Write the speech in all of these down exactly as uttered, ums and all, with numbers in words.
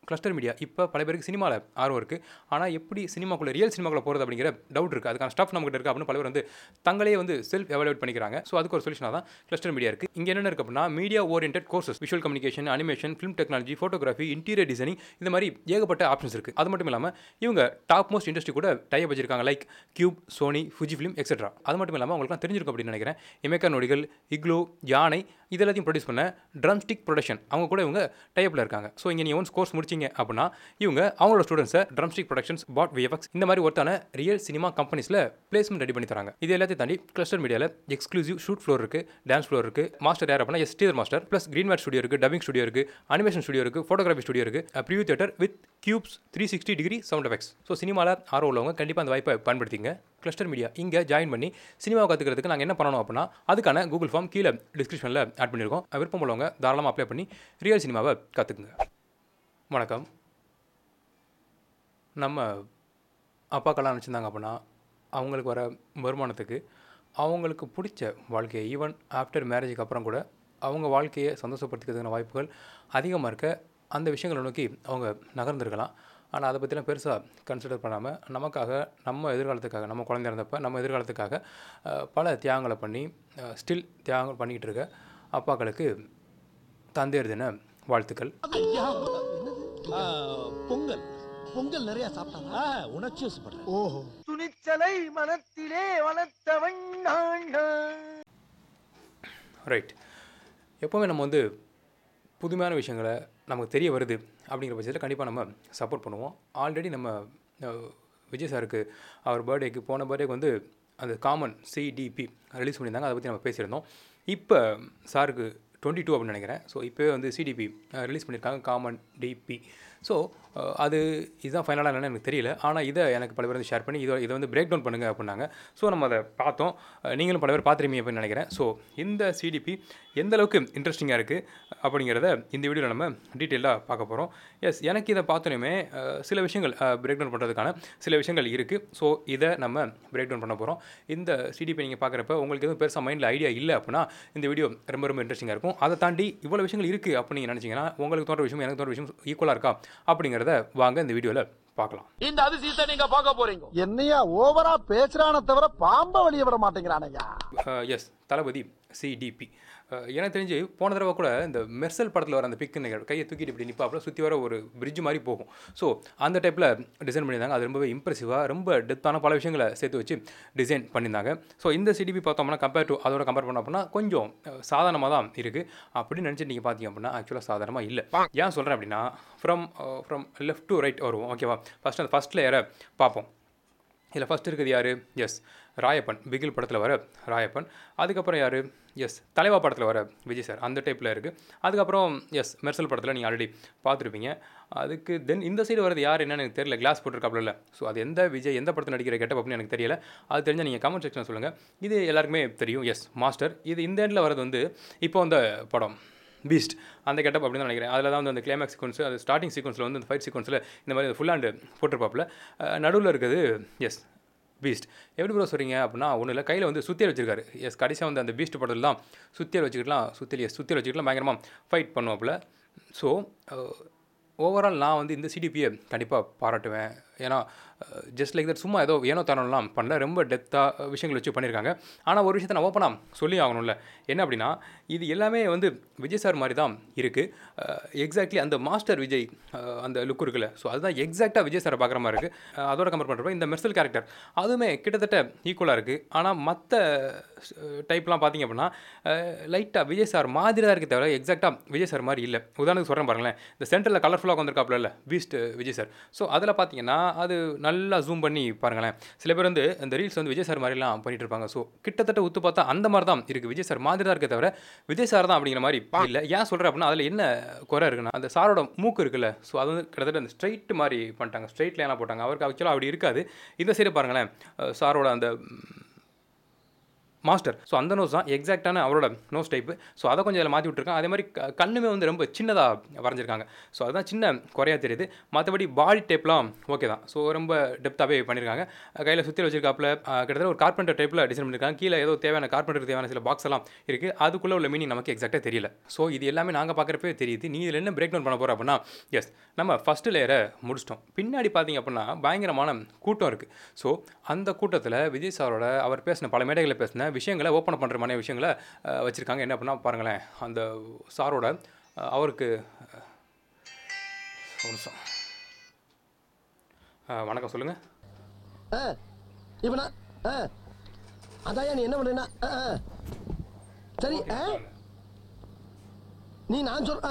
Cluster media இப்போ பல பேருக்கு சினிமாவில் ஆர்வம் இருக்குது. ஆனால் எப்படி சினிமாக்குள்ளே ரியல் சினிமாக்குள்ளே போகிறது அப்படிங்கிற டவுட் இருக்குது. அதுக்கான ஸ்டாஃப் நம்மகிட்ட இருக்குது அப்படின்னு பல பேர் வந்து தங்களே வந்து செல்ஃப் எவாலுவேட் பண்ணிக்கிறாங்க. ஸோ அதுக்கு ஒரு சொல்யூஷனாக தான் கிளஸ்டர் மீடியா இருக்குது. இங்கே என்ன இருக்குது அப்படின்னா media orient courses, visual communication, animation, film technology, photography, interior designing, இந்த மாதிரி ஏகப்பட்ட ஆப்ஷன்ஸ் இருக்குது. அது மட்டும் இல்லாமல் இவங்க டாப் மோஸ்ட் இண்டஸ்ட்ரி கூட டைப் வச்சிருக்காங்க. Like Qube, Sony, Fuji film etcetera. அது மட்டும் இல்லாமல் உங்களுக்கு தெரிஞ்சிருக்கும் அப்படின்னு நினைக்கிறேன். எமேக்கா நொடிகள், இக்லோ, யானை இதெல்லாத்தையும் ப்ரொடியூஸ் பண்ண ட்ரம்ஸ்டிக் ப்ரொடக்ஷன் அவங்க கூட இவங்க டைப்பில் இருக்காங்க. ஸோ இங்கே நீங்கள் ஒன்ஸ் கோர்ஸ் முடிச்சிங்க அப்படின்னா இவங்க அவங்களோட ஸ்டூடெண்ட்ஸை ட்ரம்ஸ்டிக் ப்ரொடக்ஷன்ஸ், பாட், விஎஃப்எக்ஸ் இந்த மாதிரி ஒருத்தான ரியல் சினிமா கம்பெனிஸில் பிளேஸ்மெண்ட் ரெடி பண்ணி தராங்க. இது எல்லாத்தையும் தாண்டி கிளஸ்டர் மீடியாவில் எக்ஸ்க்ளூசிவ் ஷூட் ஃப்ளோர் இருக்குது, டான்ஸ் ஃப்ளோர் இருக்குது. மாஸ்டர் யார் அப்படின்னா எஸ் டீதர் master. Plus green matte studio இருக்குது, டப்பிங் ஸ்டுடியோ இருக்குது, அனிமேஷன் ஸ்டுடியோ இருக்குது, ஃபோட்டோகிராஃபி ஸ்டுடியோ இருக்குது, preview theatre with Qubes three sixty degree sound effects. So சினிமாவில் ஆர்வம் உள்ளவங்க கண்டிப்பாக அந்த வாய்ப்பை பயன்படுத்திங்க. கிளஸ்டர் மீடியா இங்கே ஜாயின் பண்ணி சினிமாவை கற்றுக்கிறதுக்கு நாங்கள் என்ன பண்ணணும் அப்படின்னா அதுக்கான கூகுள் ஃபார்ம் கீழே டிஸ்கிரிப்ஷனில் ஆட் பண்ணியிருக்கோம். விருப்பம் உள்ளவங்க தாராளமாக அப்ளை பண்ணி ரியல் சினிமாவை கற்றுக்குங்க. வணக்கம். நம்ம அப்பாக்கெல்லாம் நினச்சிருந்தாங்க அப்படின்னா அவங்களுக்கு வர வருமானத்துக்கு அவங்களுக்கு பிடிச்ச வாழ்க்கையை ஈவன் ஆஃப்டர் மேரேஜுக்கு அப்புறம் கூட அவங்க வாழ்க்கையை சந்தோஷப்படுத்திக்கிறதுக்கான வாய்ப்புகள் அதிகமாக இருக்க அந்த விஷயங்களை நோக்கி அவங்க நகர்ந்துருக்கலாம். ஆனால் அதை பற்றிலாம் பெருசாக கன்சிடர் பண்ணாமல் நமக்காக, நம்ம எதிர்காலத்துக்காக, நம்ம குழந்தை இருந்தப்போ நம்ம எதிர்காலத்துக்காக பல தியாகங்களை பண்ணி ஸ்டில் தியாகங்கள் பண்ணிக்கிட்டு இருக்க அப்பாக்களுக்கு தந்தையர் தின வாழ்த்துக்கள். பொங்கல் பொங்கல் நிறைய சாப்பிட்டாங்க, உணர்ச்சி வசப்படுறேன். ஓஹோ, துணிச்சலை மனத்திலே வளர்த்தவன் ரைட். எப்போவுமே நம்ம வந்து புதுமையான விஷயங்களை நமக்கு தெரிய வருது அப்படிங்கிற பட்சத்தில் கண்டிப்பாக நம்ம சப்போர்ட் பண்ணுவோம். ஆல்ரெடி நம்ம விஜய் சாருக்கு அவர் பர்த்டேக்கு போன பர்த்டேக்கு வந்து அந்த காமன் சிடிபி ரிலீஸ் பண்ணியிருந்தாங்க. அதை பற்றி நம்ம பேசியிருந்தோம். இப்போ சாருக்கு டுவெண்ட்டி டூ அப்படின்னு நினைக்கிறேன். ஸோ இப்போவே வந்து சிடிபி ரிலீஸ் பண்ணியிருக்காங்க, காமன் டிபி. ஸோ அது இதுதான் ஃபைனலாக என்னென்னு எனக்கு தெரியல. ஆனால் இதை எனக்கு பல பேர் வந்து ஷேர் பண்ணி இதை இதை வந்து பிரேக் டவுன் பண்ணுங்கள் அப்படின்னாங்க. ஸோ நம்ம அதை பார்த்தோம். நீங்களும் பல பேர் பார்த்துருமீங்க அப்படின்னு நினைக்கிறேன். ஸோ இந்த சிடிபி எந்த அளவுக்கு இன்ட்ரெஸ்டிங்காக இருக்குது அப்படிங்கிறத இந்த வீடியோவில் நம்ம டீட்டெயிலாக பார்க்க போகிறோம். எஸ், எனக்கு இதை பார்த்தோன்னே சில விஷயங்கள் பிரேக் டவுன் பண்ணுறதுக்கான சில விஷயங்கள் இருக்குது. ஸோ இதை நம்ம பிரேக் டவுன் பண்ண போகிறோம். இந்த சிடிபி நீங்கள் பார்க்குறப்ப உங்களுக்கு எதுவும் பெருசாக மைண்டில் ஐடியா இல்லை அப்படின்னா இந்த வீடியோ ரொம்ப ரொம்ப இன்ட்ரெஸ்டிங்காக இருக்கும். அதை தாண்டி இவ்வளோ விஷயங்கள் இருக்குது அப்படின்னு நீங்கள் நினச்சிங்கன்னா உங்களுக்கு தோன்ற விஷயம் எனக்கு தோன்ற விஷயம் ஈக்குவலாக இருக்கா அப்படிங்கிறத வாங்க இந்த வீடியோல பார்க்கலாம். இந்த அதிசயத்தை நீங்க பார்க்க போறீங்க. என்னையா ஓவரா பேசுறானே தவிர பாம்ப வெளிய விட மாட்டேங்கிறானயா. எஸ், தளபதி சிடிபி. எனக்கு தெரிஞ்சு போன தடவை கூட இந்த மெர்சல் படத்தில் வர அந்த பிக்கு கையை தூக்கிட்டு இப்படி நிற்பாப்புல சுற்றி வர ஒரு பிரிட்ஜ் மாதிரி போகும். ஸோ அந்த டைப்பில் டிசைன் பண்ணியிருந்தாங்க. அது ரொம்பவே இம்ப்ரெசிவாக, ரொம்ப டெப்த்தான பல விஷயங்களை சேர்த்து வச்சு டிசைன் பண்ணியிருந்தாங்க. ஸோ இந்த சிடிபி பார்த்தோம்னா கம்பேர் டு அதோட கம்பேர் பண்ணோம் அப்படின்னா கொஞ்சம் சாதாரணமாக தான் இருக்குது அப்படின்னு நினச்சிட்டு நீங்கள் பார்த்தீங்க அப்படின்னா ஆக்சுவலாக சாதாரணமாக இல்லை. ஏன் சொல்கிறேன் அப்படின்னா from from left to right வருவோம். ஓகேவா? ஃபஸ்ட் அந்த ஃபஸ்ட் லேயரை பார்ப்போம். இதில் ஃபஸ்ட் இருக்குது யார்? எஸ், ராயப்பன். பிகில் படத்தில் வர ராயப்பன். அதுக்கப்புறம் யார்? எஸ், தலைவா படத்தில் வர விஜய் சார். அந்த டைப்பில் இருக்குது. அதுக்கப்புறம் எஸ், மெர்சல் படத்தில் நீங்கள் ஆல்ரெடி பார்த்துருப்பீங்க. அதுக்கு தென் இந்த சைடு வரது யார் என்னன்னு எனக்கு தெரியல. கிளாஸ் போட்டிருக்காப்புல இல்லை. ஸோ அது எந்த விஜய் எந்த படத்தில் நடிக்கிற கெட்டப் அப்படின்னு எனக்கு தெரியல. அது தெரிஞ்சால் நீங்கள் கமெண்ட் செக்ஷனில் சொல்லுங்கள். இது எல்லாருக்குமே தெரியும். Yes, master. இது இந்த எண்டில் வரது வந்து இப்போ அந்த படம் பீஸ்ட் அந்த கெட்டப் அப்படின்னு தான் நினைக்கிறேன். அதில் தான் வந்து அந்த கிளைமேக்ஸ் சீக்வன்ஸ், அது ஸ்டார்டிங் சீக்வன்ஸில் வந்து அந்த ஃபைட் சீக்வன்ஸில் இந்த மாதிரி ஃபுல் ஹேண்டு போட்டிருப்பாப்பில். நடுவில் இருக்குது எஸ் பீஸ்ட். எப்படி ப்ரோ சொல்கிறீங்க அப்படின்னா ஒன்றும் இல்லை, கையில் வந்து சுத்தியல் வச்சிருக்காரு. எஸ், கடைசியாக வந்து அந்த பீஸ்ட் படத்தில் தான் சுத்தியல் வச்சுக்கிட்டலாம் சுத்தியல் எஸ் சுத்தியல் வச்சுக்கிட்டலாம் பயங்கரமாக ஃபைட் பண்ணுவாப்பில். ஸோ ஓவரால் நான் வந்து இந்த சிடிபியை கண்டிப்பாக பாராட்டுவேன். ஏன்னா ஜஸ்ட் லைக் தட் சும்மா ஏதோ ஏனோ தரணும்லாம் பண்ணல, ரொம்ப டெப்த்தாக விஷயங்கள் வச்சு பண்ணியிருக்காங்க. ஆனால் ஒரு விஷயத்தை நான் ஓப்பனாக சொல்லி ஆகணும்ல, என்ன அப்படின்னா இது எல்லாமே வந்து விஜய் சார் மாதிரி தான் இருக்குது. எக்ஸாக்ட்லி அந்த மாஸ்டர் விஜய் அந்த லுக் இருக்குல்ல, ஸோ அதுதான் எக்ஸாக்டாக விஜய் சாரை பார்க்குற மாதிரி இருக்குது. அதோட கம்பேர் பண்ணுறப்ப இந்த மெர்சல் கேரக்டர் அதுவுமே கிட்டத்தட்ட ஈக்குவலாக இருக்குது. ஆனால் மற்ற டைப்லாம் பார்த்திங்க அப்படின்னா லைட்டாக விஜய் சார் மாதிரி தான் இருக்குது, தவிர எக்ஸாக்டாக விஜய் சார் மாதிரி இல்லை. உதாரணத்துக்கு சொல்கிறேன் பாருங்களேன், இந்த சென்டரில் கலர்ஃபுல்லாக வந்திருக்காப்புல இல்லை பீஸ்ட் விஜய் சார். ஸோ அதில் பார்த்தீங்கன்னா அது நல்லா ஜூம் பண்ணி பாருங்களேன். சில பேர் வந்து இந்த ரீல்ஸ் வந்து விஜய் சார் மாதிரிலாம் பண்ணிட்டு இருப்பாங்க. ஸோ கிட்டத்தட்ட உத்து பார்த்தா அந்த மாதிரி தான் இருக்குது. விஜய் சார் மாதிரி தான் இருக்கே தவிர விஜய் சார் தான் அப்படிங்கிற மாதிரி இல்லை. ஏன் சொல்கிறேன் அப்படின்னா அதில் என்ன குறை இருக்குன்னா அந்த சாரோட மூக்கு இருக்குல்ல, ஸோ அது வந்து கிட்டத்தட்ட அந்த ஸ்ட்ரைட் மாதிரி பண்ணிட்டாங்க, ஸ்ட்ரைட் லைனாக போட்டாங்க. அவருக்கு ஆக்சுவலாக அப்படி இருக்காது. இந்த சைடு பாருங்களேன், சாரோட அந்த மாஸ்டர். ஸோ அந்த நோஸ் தான் எக்ஸாக்டான அவரோட நோஸ் டைப்பு. ஸோ அதை கொஞ்சம் இதில் மாற்றி விட்டுருக்காங்க. அதே மாதிரி க கண்ணுமே வந்து ரொம்ப சின்னதாக வரைஞ்சிருக்காங்க. ஸோ அதுதான் சின்ன குறையாக தெரியுது. மற்றபடி பாடி டைப்லாம் ஓகே தான். ஸோ ரொம்ப டெப்த்தாகவே பண்ணியிருக்காங்க. கையில் சுற்றி வச்சிருக்காப்புல கிட்டத்தட்ட ஒரு கார்பெண்டர் டைப்பில் டிசைன் பண்ணியிருக்காங்க. கீழே ஏதோ தேவையான கார்பெண்டருக்கு தேவையான சில பாக்ஸ் எல்லாம் இருக்குது. அதுக்குள்ளே உள்ள மீனிங் நமக்கு எக்ஸாக்டாக தெரியல. ஸோ இது எல்லாமே நாங்கள் பார்க்குறப்பே தெரியுது. நீ இதில் என்ன பிரேக் டவுன் பண்ண போகிறோம் அப்படின்னா, எஸ் நம்ம ஃபஸ்ட்டு லேயரை முடிச்சிட்டோம். பின்னாடி பார்த்தீங்க அப்படின்னா பயங்கரமான கூட்டம் இருக்குது. ஸோ அந்த கூட்டத்தில் விஜய் சாரோட அவர் பேசின பல மேடைகளில் பேசின விஷயங்களை ஓப்பன் பண்ணுற மாதிரி விஷயங்களை வச்சுருக்காங்க. என்ன அப்படின்னா பாருங்களேன், அந்த சாரோட அவருக்கு நிமிஷம் வணக்கம் சொல்லுங்கள். இவனா அதான் நீ என்ன பண்ணுறேன்னா சரி நீ நான் சொல்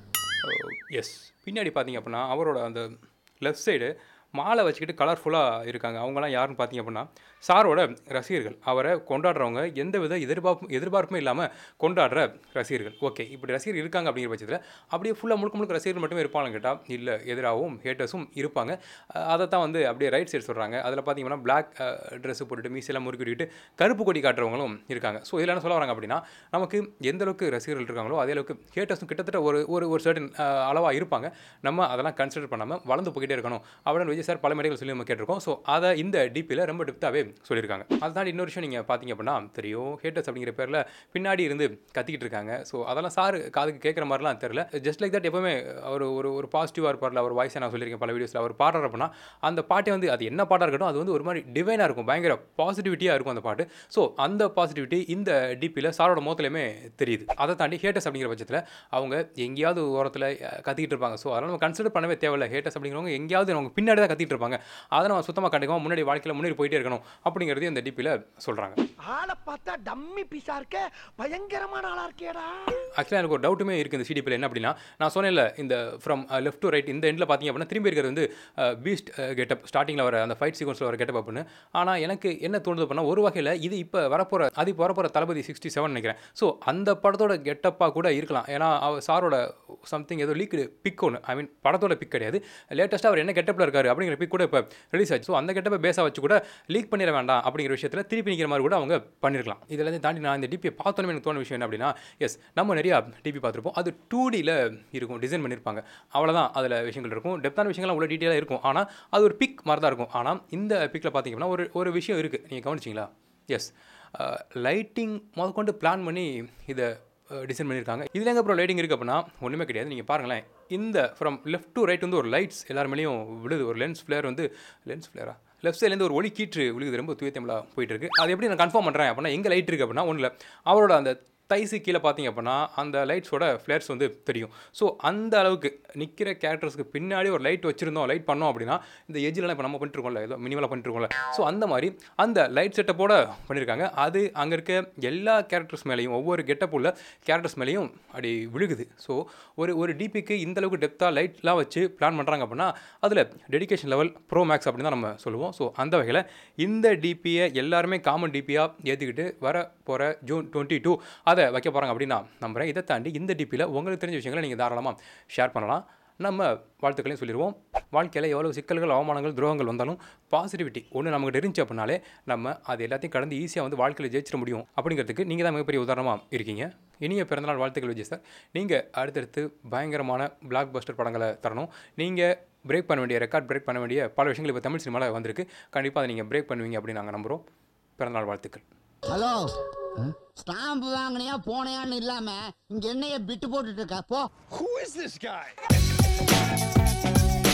எஸ் பின்னாடி பார்த்தீங்க அப்படின்னா அவரோட அந்த லெஃப்ட் சைடு மாலை வச்சுக்கிட்டு கலர்ஃபுல்லாக இருக்காங்க. அவங்களாம் யாருன்னு பார்த்தீங்க அப்படின்னா சாரோட ரசிகர்கள். அவரை கொண்டாடுறவங்க, எந்த வித எதிர்பார்ப்பு எதிர்பார்ப்புமே இல்லாமல் கொண்டாடுற ரசிகர்கள். ஓகே, இப்படி ரசிகர் இருக்காங்க அப்படிங்கிற பட்சத்தில் அப்படியே ஃபுல்லாக முழுக்க முழுக்க ரசிகர்கள் மட்டுமே இருப்பாங்கன்னு கேட்டால் இல்லை, எதிராகவும் ஹேட்டர்ஸும் இருப்பாங்க. அதை தான் வந்து அப்படியே ரைட் சைடு சொல்கிறாங்க. அதில் பார்த்தீங்கன்னா பிளாக் ட்ரெஸ்ஸு போட்டுட்டு மீசெல்லாம் முறுக்கிட்டு கருப்பு கொடி காட்டுறவங்களும் இருக்காங்க. ஸோ இதில் என்ன சொல்ல வராங்க அப்படின்னா, நமக்கு எந்த அளவுக்கு ரசிகர்கள் இருக்காங்களோ அதே அளவுக்கு ஹேட்டர்ஸும் கிட்டத்தட்ட ஒரு ஒரு ஒரு சர்டன் அளவாக இருப்பாங்க. நம்ம அதெல்லாம் கன்சிடர் பண்ணாமல் வளர்ந்து போய்கிட்டே இருக்கணும் அப்படின்னு விஜய் சார் பல மேடைகள் சொல்லி நம்ம கேட்டிருக்கோம். ஸோ அதை இந்த டிபியில் ரொம்ப டெப்த்தாகவே சொல்லியிருக்காங்க. அதுதான் இன்னொரு விஷயம் நீங்கள் பார்த்தீங்க அப்படின்னா தெரியும், ஹேட்டர்ஸ் அப்படிங்கிற பேரில் பின்னாடி இருந்து கத்திக்கிட்டு இருக்காங்க. ஸோ அதெல்லாம் சார் காதுக்கு கேட்குற மாதிரிலாம் தெரியல. ஜஸ்ட் லைக் தட் எப்பவுமே அவர் ஒரு ஒரு பாசிட்டிவாக இருப்பார்ல, அவர் வாய்ஸை நான் சொல்லியிருக்கேன் பல வீடியோஸில். அவர் பாடுற அப்படின்னா அந்த பாட்டை வந்து அது என்ன பாட்டாக இருக்கட்டும், அது வந்து ஒரு மாதிரி டிவைனாக இருக்கும், பயங்கர பாசிட்டிவிட்டியாக இருக்கும் அந்த பாட்டு. ஸோ அந்த பாசிட்டிவிட்டி இந்த டிபியில் சாரோட முகத்துலையுமே தெரியுது. அதை தாண்டி ஹேட்டர்ஸ் அப்படிங்கிற பட்சத்தில் அவங்க எங்கேயாவது ஓரத்தில் கத்திக்கிட்டு இருப்பாங்க. ஸோ அதெல்லாம் நம்ம கன்சிடர் பண்ணவே தேவையில்லை. ஹேட்டர்ஸ் அப்படிங்கிறவங்க எங்கேயாவது அவங்க பின்னாடி தான் கத்திட்டு இருப்பாங்க. அதை நம்ம சுத்தமாக கண்டுக்காம முன்னாடி வாழ்க்கையில் முன்னாடி போயிட்டே இருக்கணும் அப்படிங்கிறது இந்த டிபியில் சொல்கிறாங்க. ஆளை பார்த்தா டம்மி பீஸா இருக்க, பயங்கரமான ஆளா இருக்கேடா. ஆக்சுவலாக எனக்கு ஒரு டவுட்டுமே இருக்குது இந்த சிடிபியில். என்ன அப்படின்னா, நான் சொன்னேன்ல இந்த ஃப்ரம் லெஃப்ட் டு ரைட் இந்த எண்டில் பார்த்தீங்க அப்படின்னா திரும்பி இருக்கிறது வந்து பீஸ்ட் கெட்டப், ஸ்டார்டிங்கில் வர அந்த ஃபைட் சீக்வன்ஸில் வர கெட்டப் அப்படின்னு. ஆனால் எனக்கு என்ன தோணுது அப்படின்னா, ஒரு வகையில் இது இப்போ வரப்போகிற அது இப்போ வரப்போகிற தளபதி சிக்ஸ்டி செவன் நினைக்கிறேன். ஸோ அந்த படத்தோட கெட்டப்பாக கூட இருக்கலாம். ஏன்னா அவர் சாரோட சம்திங் ஏதோ லீக்கு பிக் ஒன்று, ஐ மீன் படத்தோட பிக் கிடையாது, லேட்டஸ்ட்டாக அவர் என்ன கெட்டப்பில் இருக்காரு அப்படிங்கிற பிக் கூட இப்போ ரிலீஸ் ஆச்சு. ஸோ அந்த கெட்டப்பை பேஸாக வச்சு கூட லீக் பண்ணிட வேண்டாம் அப்படிங்கிற விஷயத்தில் திருப்பி நிற்கிற மாதிரி கூட அவங்க பண்ணிருக்கலாம். இதெல்லாம் தாண்டி நான் இந்த டிபியை பார்த்தோன்னே எனக்கு தோணு விஷயம் என்ன அப்படின்னா, எஸ் நம்ம நிறையா டிபி பார்த்துருப்போம், அது டூ டியில் இருக்கும், டிசைன் பண்ணியிருப்பாங்க, அவ்வளோதான். அதில் விஷயங்கள் இருக்கும், டெப்த்தான விஷயங்கள்லாம் உள்ள டீட்டெயிலாக இருக்கும். ஆனால் அது ஒரு பிக் மாதிரி தான் இருக்கும். ஆனால் இந்த பிக்கில் பார்த்தீங்கன்னா ஒரு ஒரு விஷயம் இருக்குது, நீங்கள் கவனிச்சிங்களா? எஸ் லைட்டிங் முதற்கொண்டு பிளான் பண்ணி இதை டிசைன் பண்ணியிருக்காங்க. இதில் எங்கே அப்புறம் லைட்டிங் இருக்குது அப்படின்னா ஒன்றுமே கிடையாது. நீங்கள் பாருங்களேன், இந்த ஃப்ரம் லெஃப்ட் டு ரைட் வந்து ஒரு லைட்ஸ் எல்லார் மேலேயும் விழுது. ஒரு லென்ஸ் ஃப்ளேர் வந்து லென்ஸ் ஃப்ளேரா லெஃப்ட் சைட்லேருந்து ஒரு ஒளி கீற்று விழுகுது, ரொம்ப தூயத்தமிழாக போயிட்டு இருக்குது. அது எப்படி நான் கன்ஃபார்ம் பண்ணுறேன் அப்படின்னா, எங்கே லைட் இருக்குது அப்படின்னா ஒன்றும் இல்லை, அவரோட அந்த தைஸு கீழே பார்த்தீங்க அப்படின்னா அந்த லைட்ஸோட ஃப்ளேர்ஸ் வந்து தெரியும். ஸோ அந்த அளவுக்கு நிற்கிற கேரக்டர்ஸ்க்கு பின்னாடி ஒரு லைட் வச்சுருந்தோம், லைட் பண்ணோம் அப்படின்னா இந்த எஜ்ஜிலலாம் இப்போ நம்ம பண்ணிட்டுருக்கோம்ல, ஏதோ மினிமலாக பண்ணிட்டுருக்கோம்ல, ஸோ அந்த மாதிரி அந்த லைட் செட்டப்போட பண்ணியிருக்காங்க. அது அங்கே இருக்க எல்லா கேரக்டர்ஸ் மேலேயும், ஒவ்வொரு கெட்டப் உள்ள கேரக்டர்ஸ் மேலேயும் அப்படி விழுகுது. ஸோ ஒரு ஒரு டிபிக்கு இந்த அளவுக்கு டெப்த்தாக லைட்லாம் வச்சு பிளான் பண்ணுறாங்க அப்படின்னா அதில் டெடிகேஷன் லெவல் ப்ரோ மேக்ஸ் அப்படின்னு தான் நம்ம சொல்லுவோம். ஸோ அந்த வகையில் இந்த டிபியை எல்லாருமே காமன் டிபியாக ஏற்றிக்கிட்டு வர போகிற ஜூன் டுவெண்ட்டி டூ அதை வைக்க போகிறாங்க அப்படின்னு நான் நம்புகிறேன். இதை தாண்டி இந்த டிபியில் உங்களுக்கு தெரிஞ்ச விஷயங்களை நீங்கள் தாராளமாக ஷேர் பண்ணலாம். நம்ம வாழ்த்துக்களையும் சொல்லிடுவோம். வாழ்க்கையில் எவ்வளோ சிக்கல்கள், அவமானங்கள், துரோகங்கள் வந்தாலும் பாசிட்டிவிட்டி ஒன்று நமக்கு இருந்துச்சு அப்படின்னாலே நம்ம அது எல்லாத்தையும் கடந்து ஈஸியாக வந்து வாழ்க்கையில் ஜெயிச்சிட முடியும் அப்படிங்கிறதுக்கு நீங்கள் தான் மிகப்பெரிய உதாரணமாக இருக்கீங்க. இனிய பிறந்தநாள் வாழ்த்துக்கள் விஜய் சார். நீங்கள் அடுத்தடுத்து பயங்கரமான பிளாக் பஸ்டர் படங்களை தரணும். நீங்கள் பிரேக் பண்ண வேண்டிய, ரெக்கார்ட் பிரேக் பண்ண வேண்டிய பல விஷயங்கள் இப்போ தமிழ் சினிமாவில் வந்திருக்கு. கண்டிப்பாக அதை நீங்கள் பிரேக் பண்ணுவீங்க அப்படின்னு நாங்கள் நம்புகிறோம். பிறந்தநாள் வாழ்த்துக்கள். ஹலோ, ஸ்டாம்பு வாங்கினியா போனையான்னு இல்லாம இங்க என்னைய பிட்டு போட்டுட்டு இருக்கா போ. Who is this guy?